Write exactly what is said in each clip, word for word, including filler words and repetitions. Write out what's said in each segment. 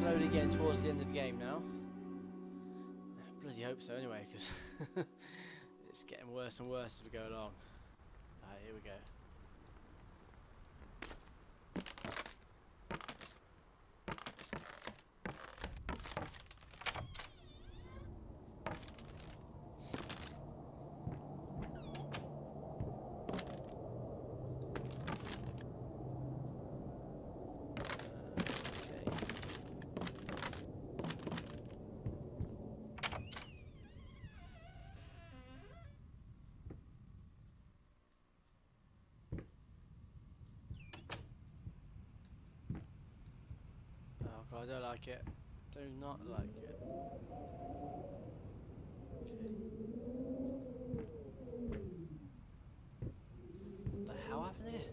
slowly getting towards the end of the game now. I bloody hope so anyway, because it's getting worse and worse as we go along. Alright, here we go. I don't like it. Do not like it. Okay. What the hell happened here?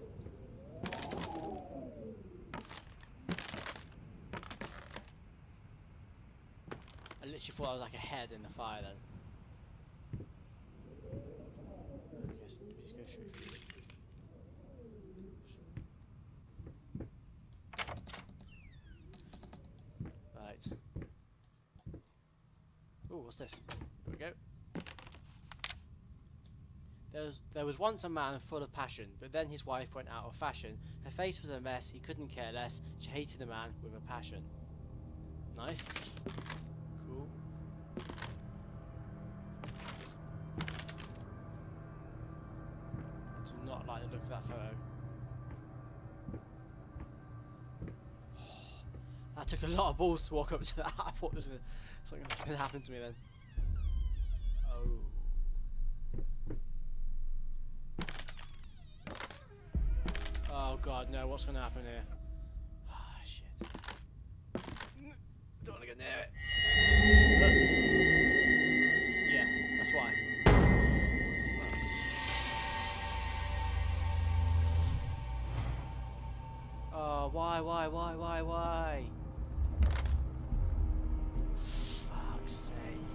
I literally thought I was like a head in the fire then. I guess we just go straight through. Ooh, what's this? Here we go. There was, there was once a man full of passion, but then his wife went out of fashion. Her face was a mess, he couldn't care less. She hated the man with a passion. Nice. Cool. I do not like the look of that photo. That took a lot of balls to walk up to that. I thought there was gonna, something was going to happen to me then. Oh. Oh god, no, what's going to happen here? Ah, oh, shit. Don't want to get near it. Yeah, that's why. Oh, why, why, why, why, why? Fuck's sake.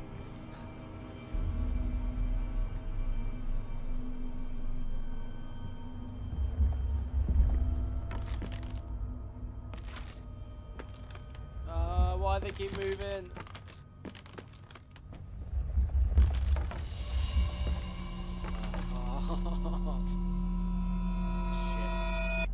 Uh, why they keep moving? Oh. Shit.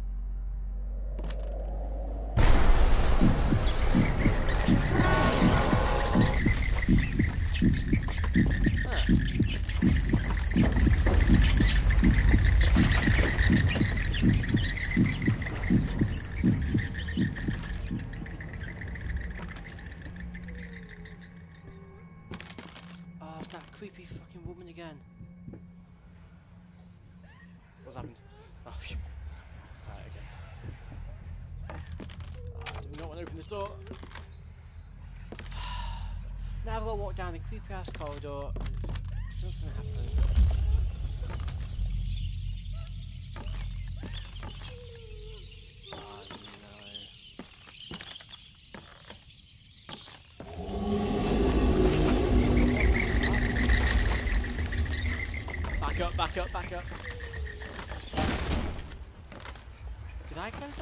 Oh, it's that creepy fucking woman again. What's happened? Oh, phew. Right, okay. Oh, I do not want to open this door. Now I've got to walk down the creepy ass corridor. It's, it's what's going to happen. Back up, back up, back up. Did I close that?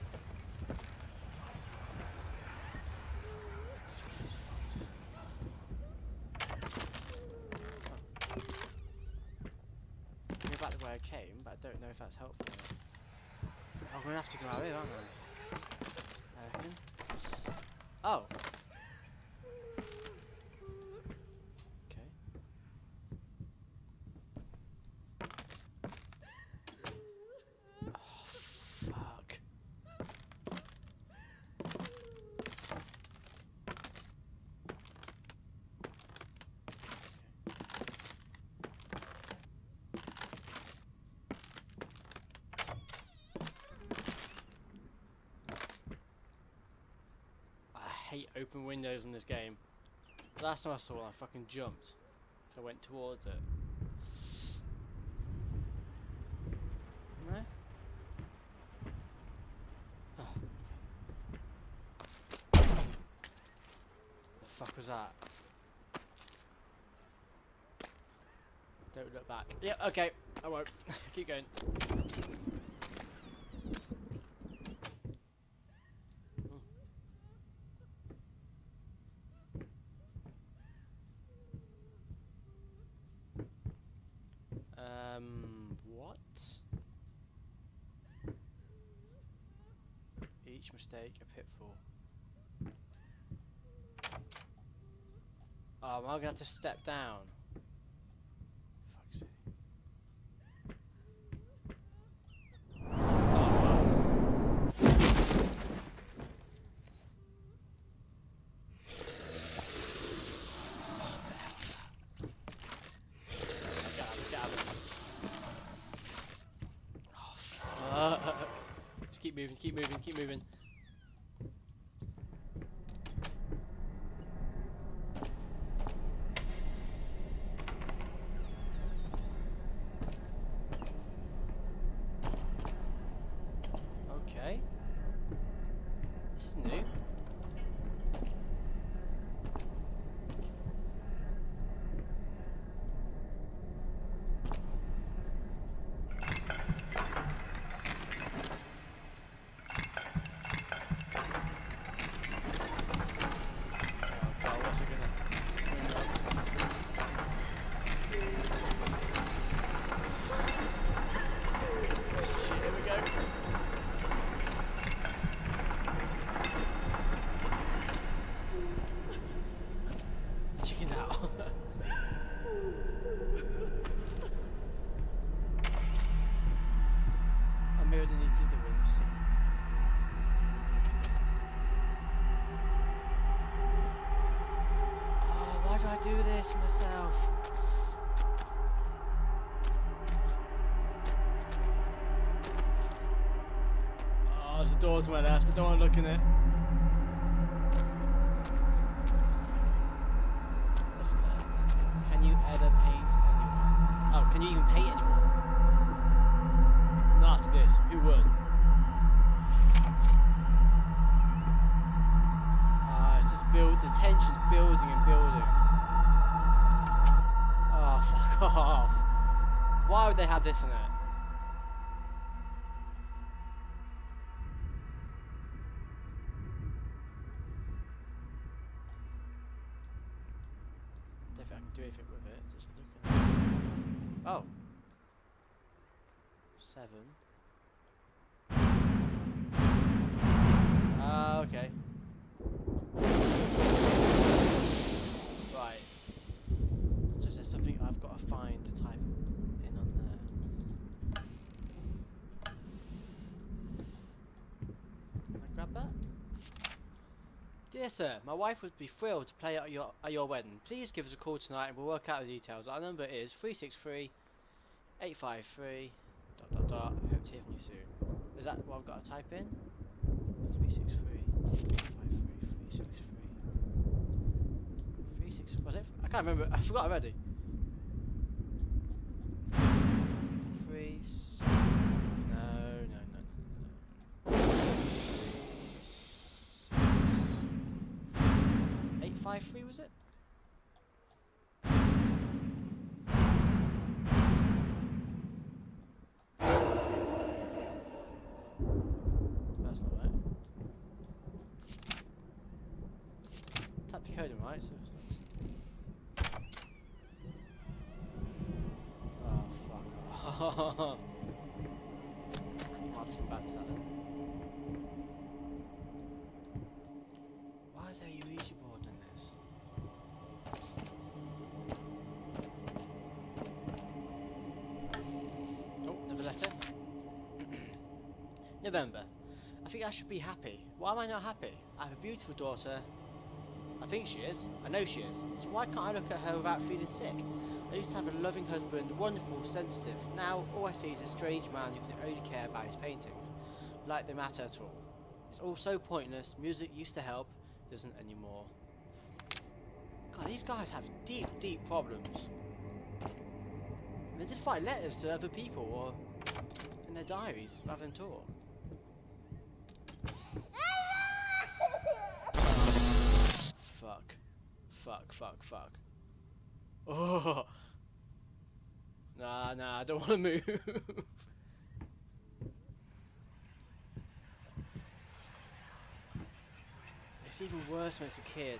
Go back the way I came, but I don't know if that's helpful or not. I'm gonna have to go out here, aren't I? I reckon. Oh. I hate open windows in this game. Last time I saw one, I fucking jumped. So I went towards it. No? Oh, okay. What the fuck was that? Don't look back. Yep, yeah, okay. I won't. Keep going. each mistake a pitfall. Oh, am I gonna have to step down? Fuck's sake. Just keep moving, keep moving, keep moving. Okay. This is new. Do this myself. Oh, there's a door to my left. I don't want to look in it. Can you ever paint anyone? Oh, can you even paint anyone? Not after this. Who would? Ah, uh, it's just build. The tension's building and building. Fuck off. Why would they have this in it? Don't think I can do anything with it. Just look at it. Oh. Seven. Ah, uh, okay. Right. So is there something I've got to find to type in on there? Can I grab that? Dear sir, my wife would be thrilled to play at your at your wedding. Please give us a call tonight and we'll work out the details. Our number is three six three, eight five three, dot dot dot. Hope to hear from you soon. Is that what I've got to type in? three six three, eight five three, three six three. three six, was it? I can't remember. I forgot already. Three. No, no, no, no, no. Eight five three was it? That's not right. Tap the code in, right? So. I'll have to come back to that then. Why is there a Ouija board in this? Oh, another letter. November. I think I should be happy. Why am I not happy? I have a beautiful daughter. I think she is. I know she is. So why can't I look at her without feeling sick? I used to have a loving husband, wonderful, sensitive. Now all I see is a strange man who can only care about his paintings, like they matter at all. It's all so pointless. Music used to help, doesn't anymore. God, these guys have deep, deep problems. And they just write letters to other people or in their diaries rather than talk. Fuck. Fuck, fuck, fuck. Oh. Nah, nah, I don't want to move. It's even worse when it's a kid.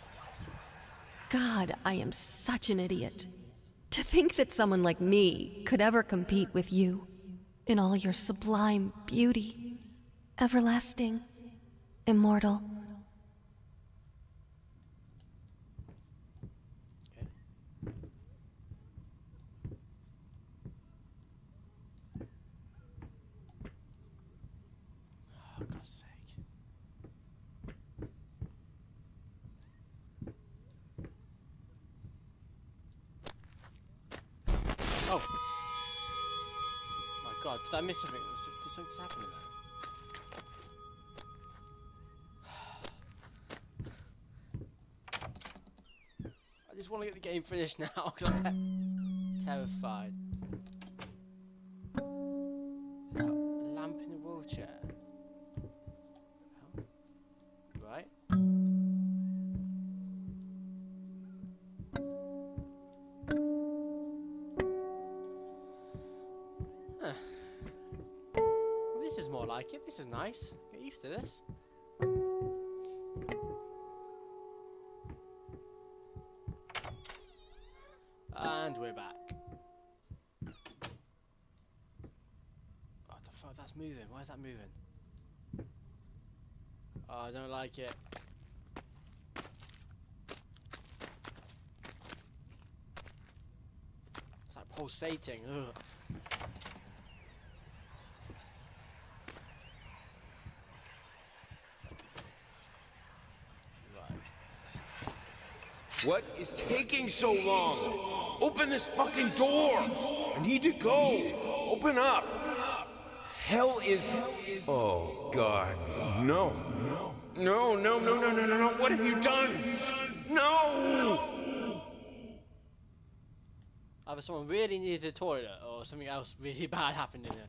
God, I am such an idiot. To think that someone like me could ever compete with you in all your sublime beauty, everlasting immortal. Okay. Oh, God's sake. Oh. My God, did I miss something? Was- Did something just happen in there? I just want to get the game finished now because I'm te terrified. Is that a lamp in a wheelchair? Oh. Right. Huh. Well, this is more like it. This is nice. Get used to this. And we're back. What the fuck? That's moving. Why is that moving? Oh, I don't like it. It's like pulsating. Ugh. What is taking so long? Open this fucking door! I need to go! Open up! Hell is... Oh, God. No. No, no, no, no, no, no, no. What have you done? No! Either someone really needed the toilet or something else really bad happened in here.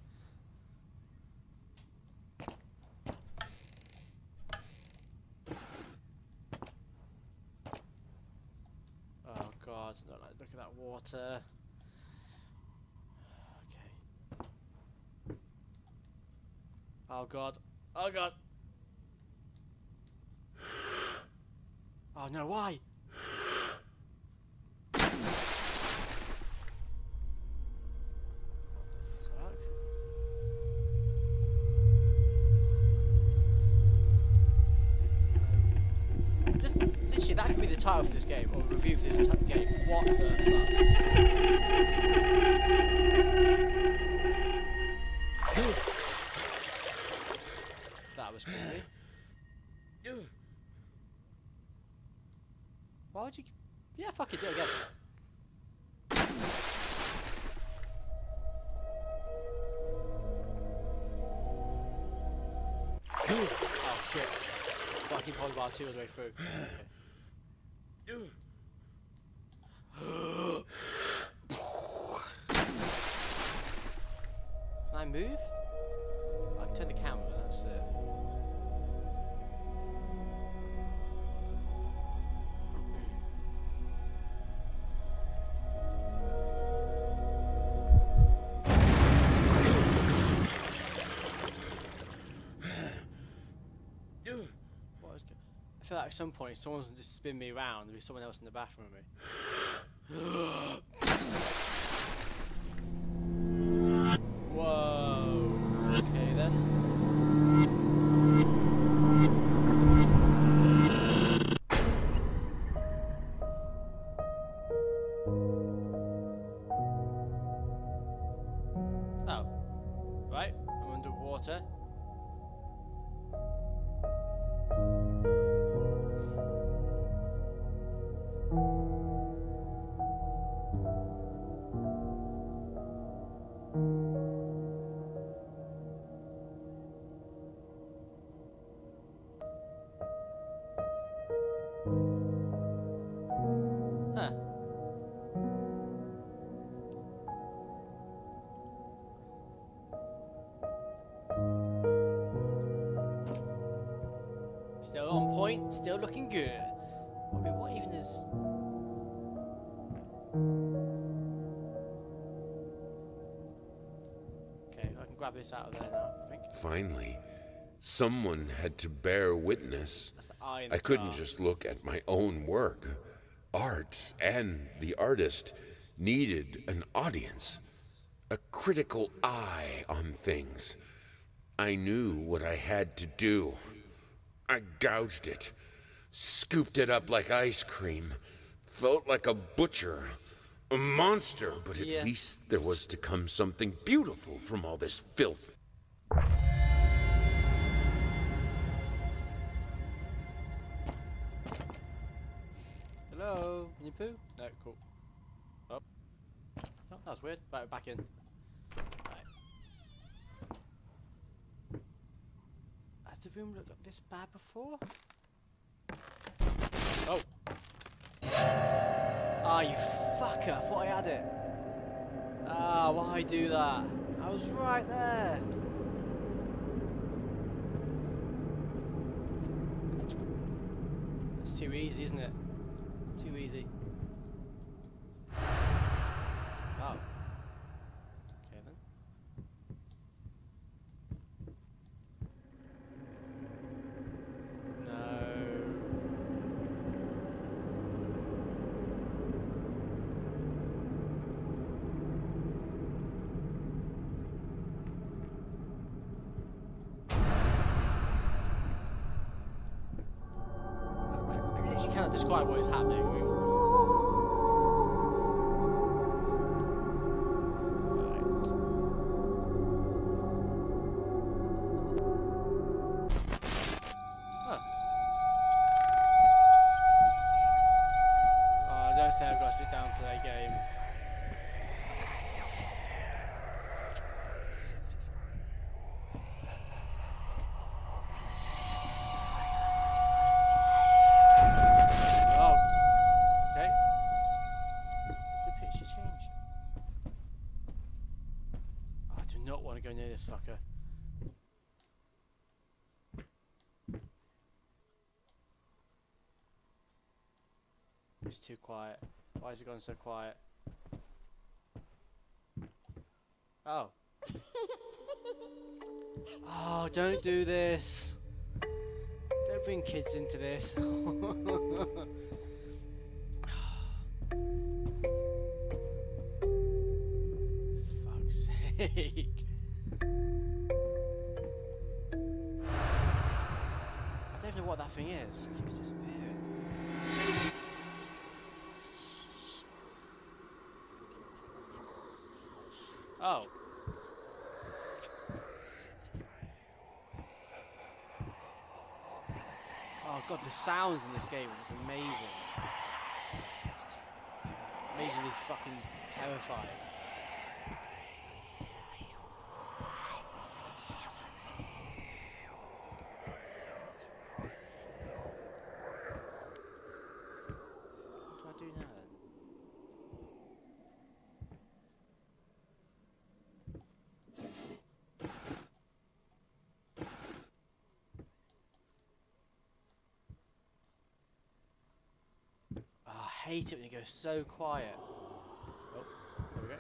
Oh God, I don't like look at that water. Okay. Oh God. Oh God. Oh no, why? What the fuck? Just literally, that could be the title for this game, or review for this t game. What the fuck? That was creepy. Why would you? Yeah, fuck it, do it again. Oh shit! But I keep holding bar two all the way through. Okay. Can I move? I can turn the camera. That's it. I feel like at some point someone's gonna just spin me around. There'll be someone else in the bathroom with me. Whoa. Okay then. Oh. Right. I'm underwater. Huh. Still on point, still looking good. I mean, what even is... Okay, I can grab this out of there now, I think. Finally, someone had to bear witness. That's the eye in the I couldn't jar. just look at my own work. Art and the artist needed an audience, a critical eye on things. I knew what I had to do. I gouged it, scooped it up like ice cream, felt like a butcher, a monster, but at Yeah. least there was to come something beautiful from all this filth. Hello? Can you poo? No, cool. Oh. Oh, that was weird. Right, back in. Right. Has the room looked this bad before? Oh! Ah, you fucker! I thought I had it! Ah, why do that? I was right there! It's too easy, isn't it? It's too easy. Oh. Okay then. You cannot describe what is happening. I mean, right. Huh. Oh, don't say I've got to sit down and play a game. Go near this fucker. It's too quiet. Why is it going so quiet? Oh. Oh, don't do this. Don't bring kids into this. Fuck's sake. I don't know what that thing is. It keeps disappearing. Oh. Oh god, the sounds in this game are just amazing. Amazingly fucking terrifying. What do I do now then? Oh, I hate it when it goes so quiet. Oh, there we go.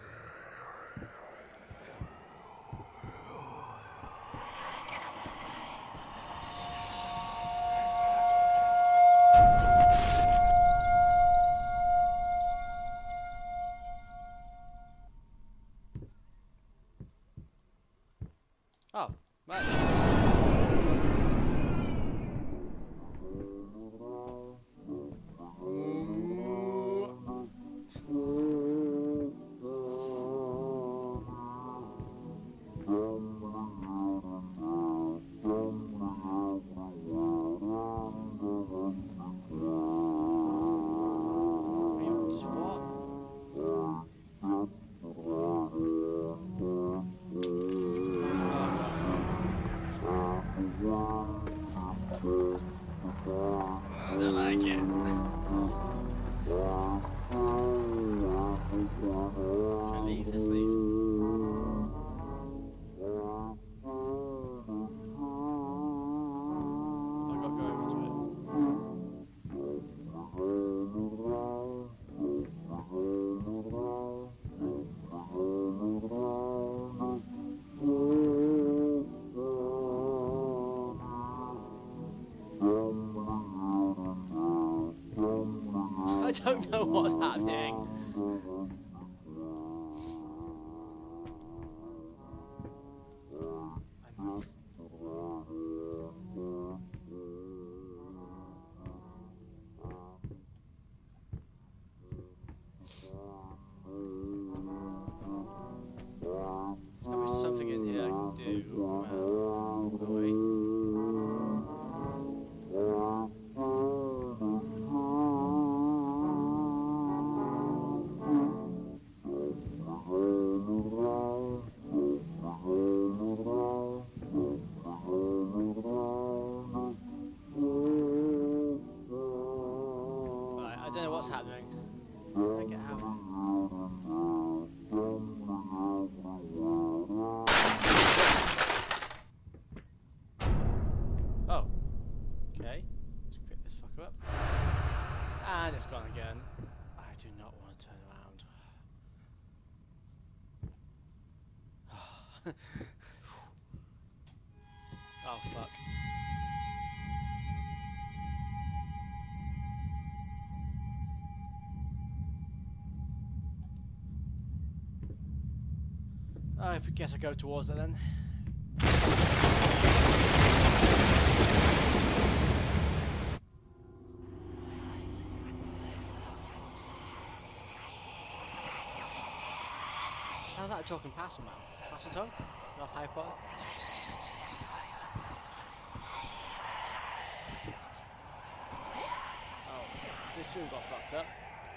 Oh, right. Just what? I don't like it. Can I leave? Let's leave. I've got to go over to it. I don't know what's happening. I miss. what's happening. Can I get out? Oh. Okay. Let's pick this fucker up. And it's gone again. I do not want to turn around. Oh fuck. I guess I go towards it then. Sounds like a talking past man. Pass the tongue? Off high pot? Yes, yes, yes. Oh, this room got fucked up.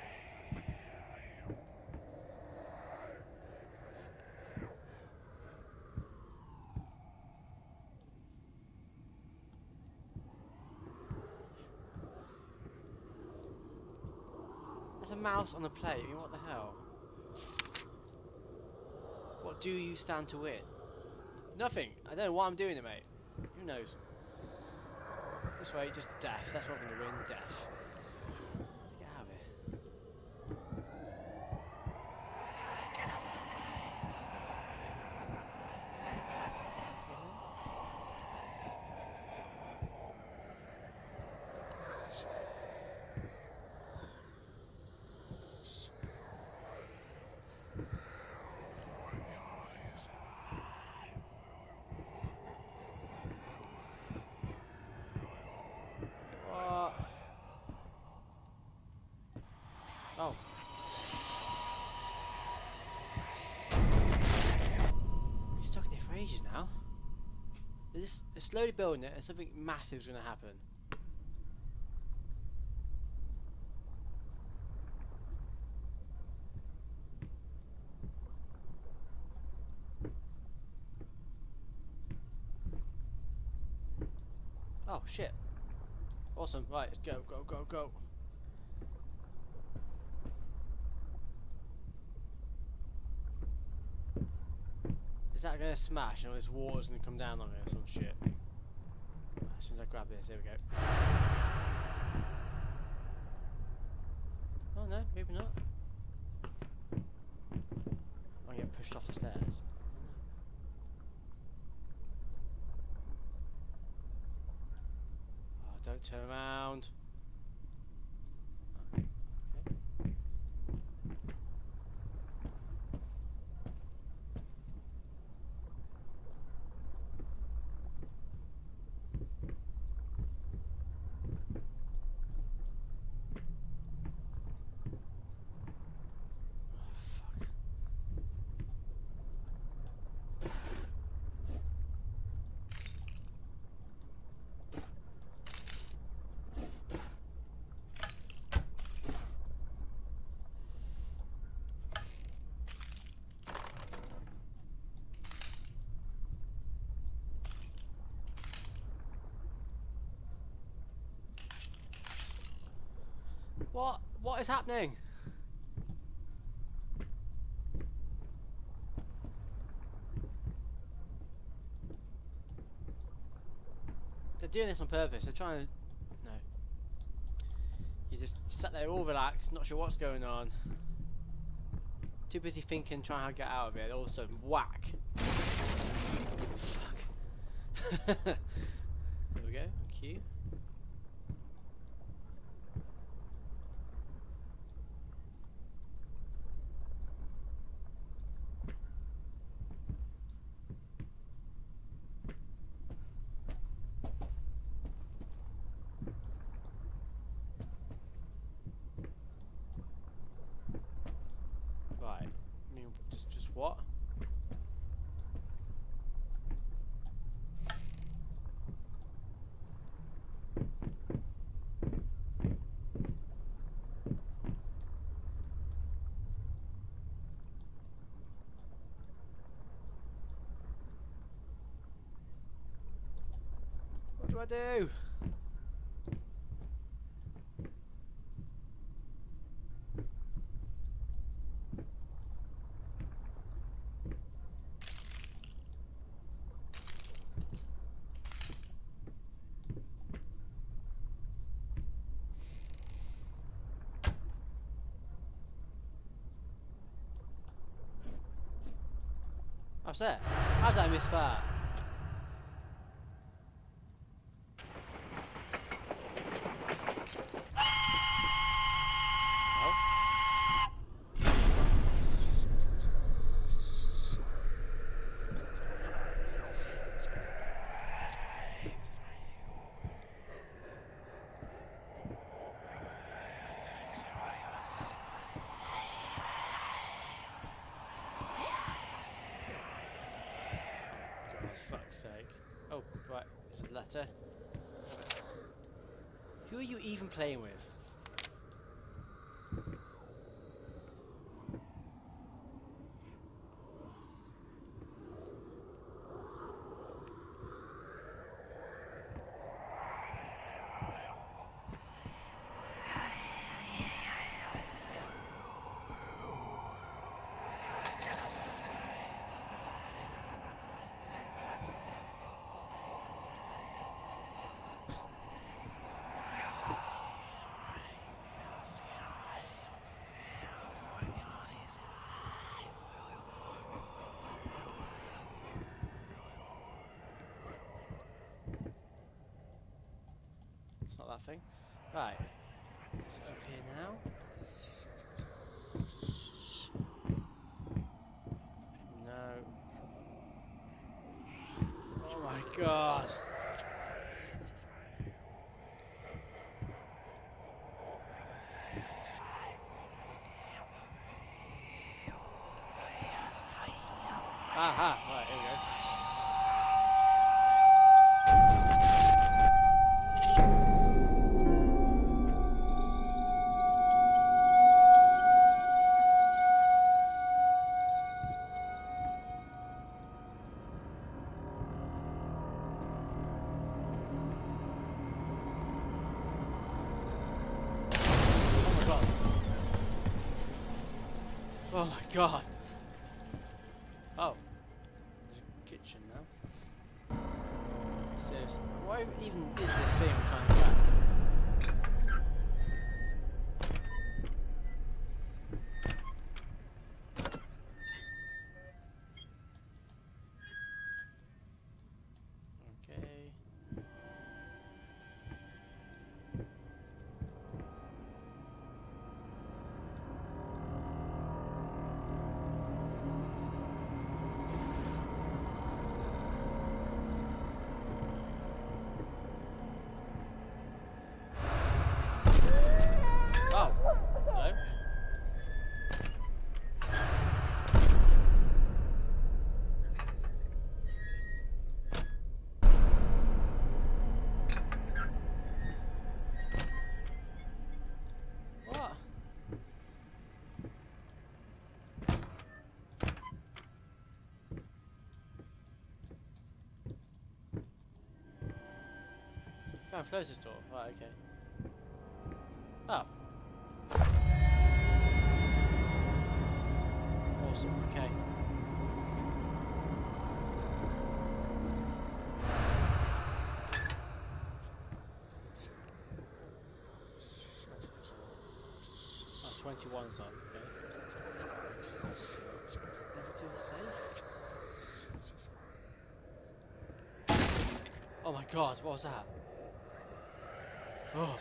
There's a mouse on the plate. I mean, what the hell? What do you stand to win? Nothing. I don't know what I'm doing it, mate. Who knows? This way, just death. That's what I'm going to win. Death. To get out of here. Get out of here. Oh. We're stuck in there for ages now. They're, just, they're slowly building it and something massive is going to happen. Oh shit. Awesome. Right, let's go, go, go, go. Is that going to smash and all this water's going to come down on me or some shit? As soon as I grab this, there we go. Oh no, maybe not. I'm going to get pushed off the stairs. Oh, don't turn around. What? What is happening? They're doing this on purpose. They're trying to... No. You just sat there all relaxed, not sure what's going on. Too busy thinking, trying to get out of it. All of a sudden, whack. Fuck. There we go. Q. What? What do I do? I was there. How did I miss that? Fuck's sake. Oh, right, there's a letter. Who are you even playing with? It's not that thing. Right. Is it up here now? No. Oh my god. Aha, right, here we go. Oh my god. Oh. There's a kitchen now. Seriously. What even is this thing I'm trying to grab? Okay. Oh, hello. What? Can't close this door. Right, okay. Oh. Awesome, okay. Oh, twenty-one's on, okay. Never do the safe? Oh my god, what was that? Oh.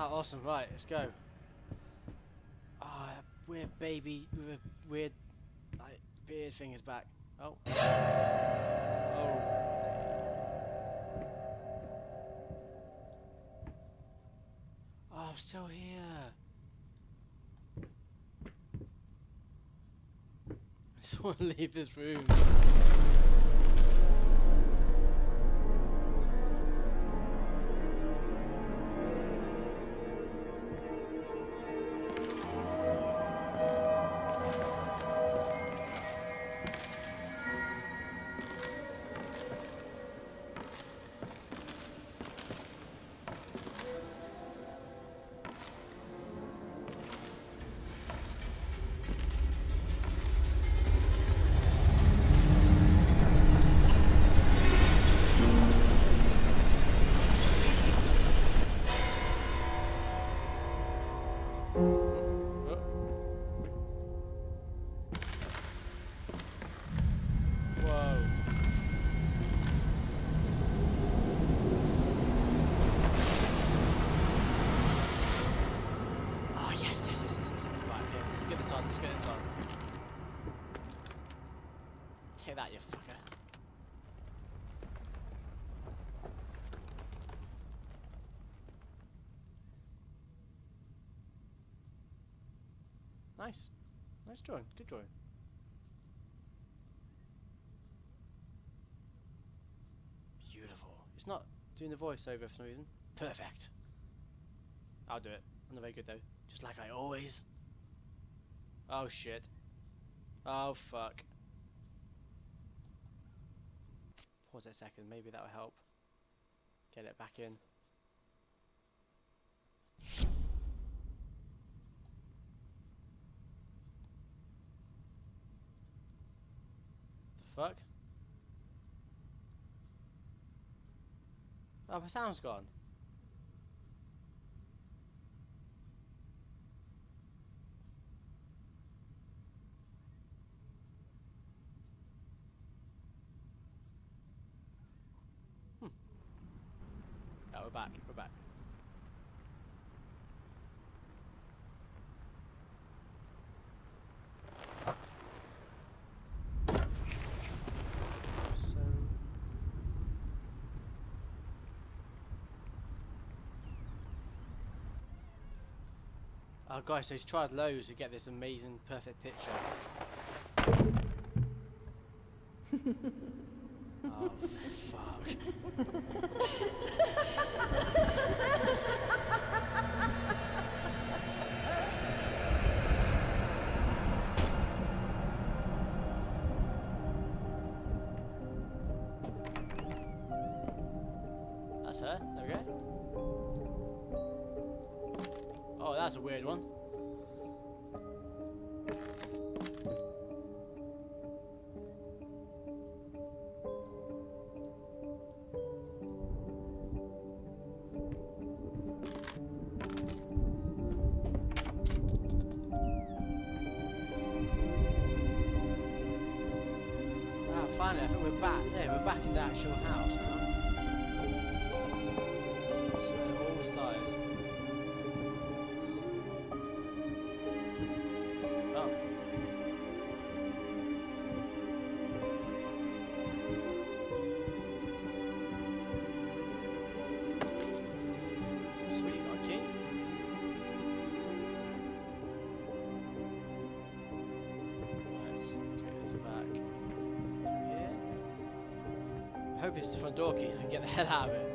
Ah, awesome. Right, let's go. Ah, that weird baby with a weird like beard thing is back. Oh. Oh. Oh, I'm still here. I just want to leave this room. Take that, you fucker. Nice. Nice drawing. Good drawing. Beautiful. It's not doing the voiceover for some reason. Perfect. I'll do it. I'm not very good though. Just like I always. Oh shit. Oh fuck. Pause it a second, maybe that'll help. Get it back in. The fuck? Oh, the sound's gone. Oh, we're back, we're back. So... Oh guys, so he's tried loads to get this amazing, perfect picture. Oh, fuck. That's her. There we go. Oh, that's a weird one. Finally, I think we're back. Yeah, we're back in the actual house now. So it all started. Oh. Sweet, got a key. Right, let's just take this back. I hope it's the front door key and get the hell out of it.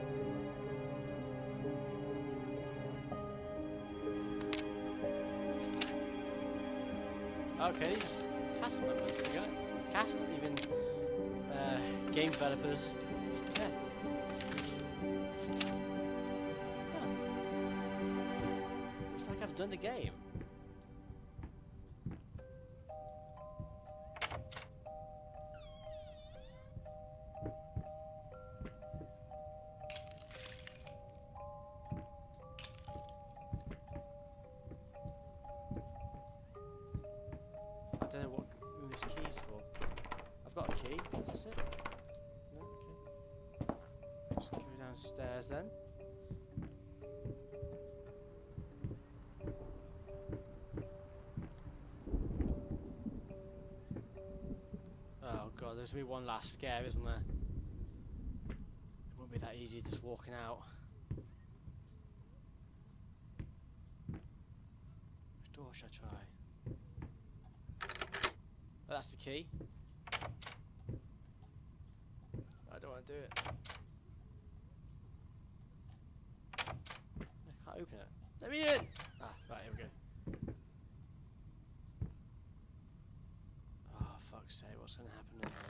Okay, these cast members, you got it? Cast, even uh, game developers. Yeah. Huh. Looks like I've done the game. I don't know what room this key's for. I've got a key. Is this it? No? Okay. Just go downstairs then. there's gonna be one last scare, isn't there? It won't be that easy just walking out. Which door should I try? Oh, that's the key. I don't want to do it. I can't open it. Let me in! Ah, right, here we go. Oh, fuck's sake, what's going to happen in here?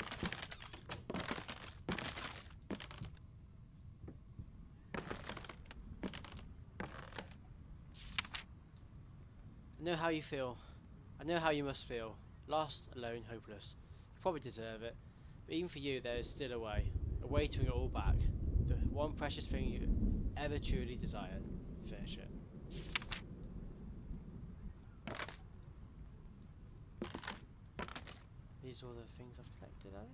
I know how you feel. I know how you must feel. Lost, alone, hopeless. You probably deserve it. But even for you, there is still a way. A way to bring it all back. The one precious thing you ever truly desired. Finish it. These are all the things I've collected, are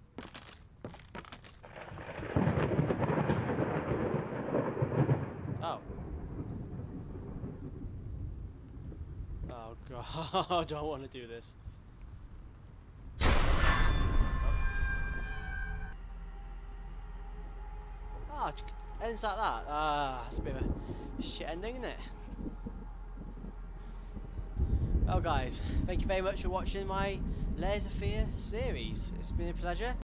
they? Oh. Oh god, I don't want to do this. Ah, oh, ends like that. Ah, that's a bit of a shit ending, isn't it? Well guys, thank you very much for watching my Layers of Fear series. It's been a pleasure.